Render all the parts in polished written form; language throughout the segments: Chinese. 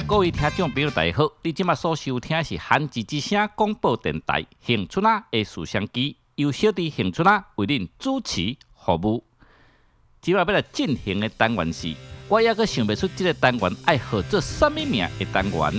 各位听众朋友，大家好！你今麦所收听的是韩之之声广播电台《恒春啊艺术相机》，由小弟恒春啊为恁主持服务。今麦要来进行的单元是，我还阁想袂出这个单元爱号做什么名的单元。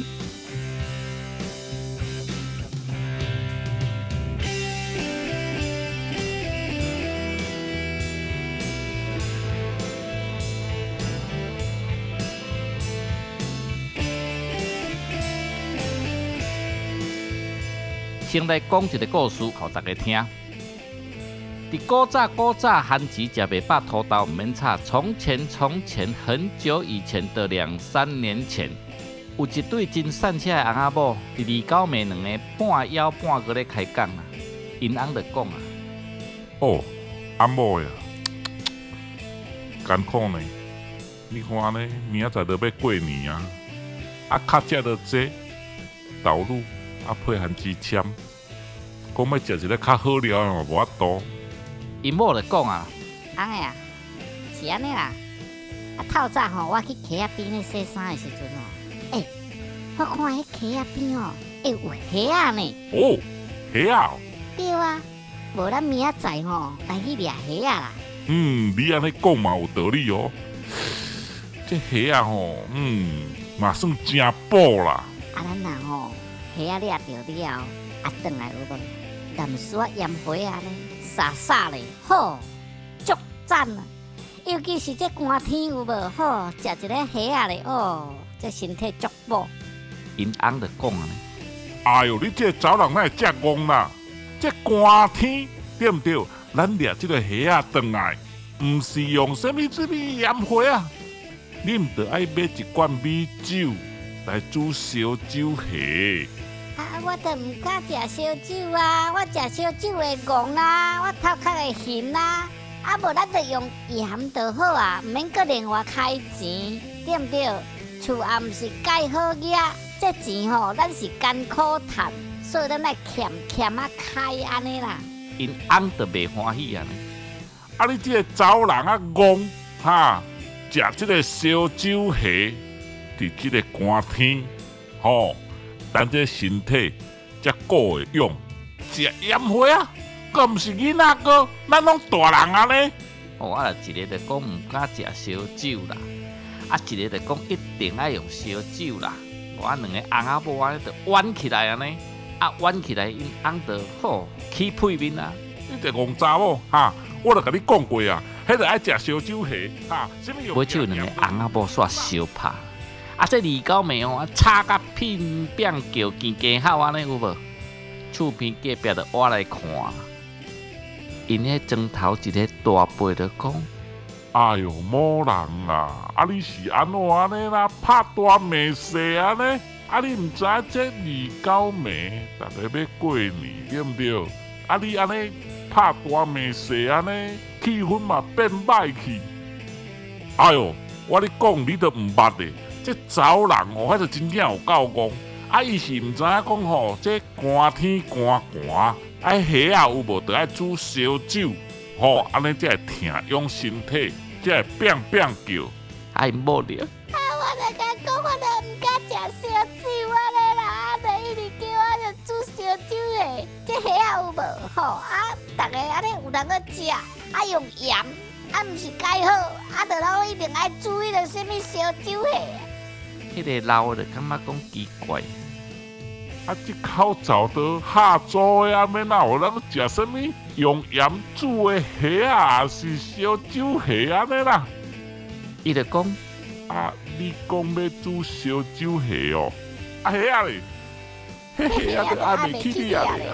先来讲一个故事，互大家听。伫古早番薯食袂饱，土豆毋免炒。从前很久以前的2-3年前，有一对真善车的翁仔某，伫2-9暝两个半枵半个咧开讲啊。因翁就讲啊：“ 哦，阿某呀，艰苦呢。你看呢，明仔载就要过年啊，较食着这豆乳。”配番薯签，讲要食一个较好料嘛，无法度。 因某就讲啊， 翁个啊，是安尼啦。透早吼，我去溪仔边咧洗衫的时阵哦，我看迄溪仔边哦，有虾仔呢。 哦，虾啊？ 对啊，无咱明仔载吼来去掠虾仔啦。 你安尼讲嘛有道理哦。这虾啊吼，嘛算真补啦。 咱若吼。虾仔掠着了，转来有无？淡水盐花啊咧，沙咧，好，足赞啊！尤其是这寒天有无？好，食一个虾仔咧，哦，这身体足补。 因翁就讲啊， 哎呦，你这查人哪会遮戆啦？这寒天对毋对？咱掠这个虾仔转来，毋是用什么盐花啊？你毋得爱买一罐米酒来煮烧酒虾。 我都唔敢食烧酒啊！我食烧酒会戆啊，我头壳会晕啊。无咱就用盐就好啊，唔免搁另外开钱，对唔对？厝也唔是介好惹，这钱吼，咱是艰苦赚，所以咱来欠啊开安尼啦。 因翁就袂欢喜啊！ 你这个查某人啊，戆哈，食这个烧酒虾，伫这个寒天，吼。咱这身体才顾会用，食盐花啊，佫毋是囡仔个，咱拢大人啊呢。 啊，一个就讲毋敢食烧酒啦，一个就讲一定爱用烧酒啦。我两个翁仔某安尼就弯起来安尼，弯起来，因翁就好起屁面啊。 你这戆查某哈，我就甲你讲过啊，迄个爱食烧酒虾哈，什么用？ 买酒两个翁仔某煞相拍。这2-9暝哦，吵甲乒乒叫，见鸡吼安尼有无？厝边隔壁就挖来看，因迄庄头一个大伯就讲：“ 哎哟，某人啊，你是安怎安尼啦？拍大骂细安尼？你毋知这2-9暝，逐个要过年，对毋对？你安尼拍大骂细安尼，气氛嘛变歹去。哎哟，我咧讲，你都毋捌的。这查某人哦，迄就真正有够戆。伊是毋知影讲吼，这寒天寒，虾仔有无？得爱煮烧酒，安尼才会疼用身体，才会变叫。 因某了。 我就甲讲，我就毋敢食烧酒安尼啦，就一直叫我就煮烧酒的。这虾仔有无？逐个安尼有人去食，用盐，毋是介好，就拢一定爱煮迄个什么烧酒虾。 迄个老的感觉讲奇怪， 这口罩都下做的，免哪有人食什么用盐煮的虾啊，是烧酒虾安尼啦。 伊就讲你讲要煮烧酒虾哦，虾啊咧，虾啊就还袂起你啊咧。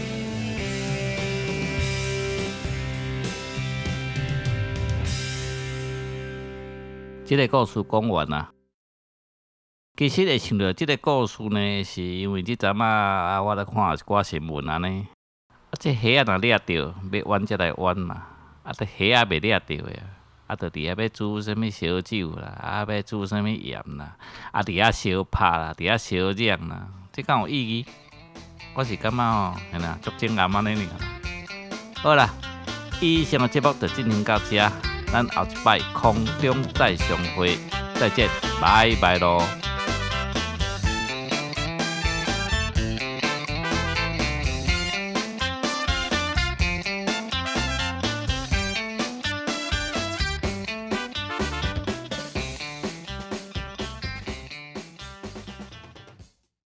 这个故事讲完啦。其实会想到这个故事呢，是因为即阵我咧看一寡新闻安尼，这虾若掠着，要弯才来弯嘛，这虾袂掠着的，就伫遐要煮什么烧酒啦，要煮什么盐啦，伫遐烧拍啦，伫遐烧酱啦，这敢有意义？我是感觉吼，嘿啦，足精暗安尼尔。好啦，以上的节目就进行到这，咱后一摆空中再相会，再见，拜拜咯。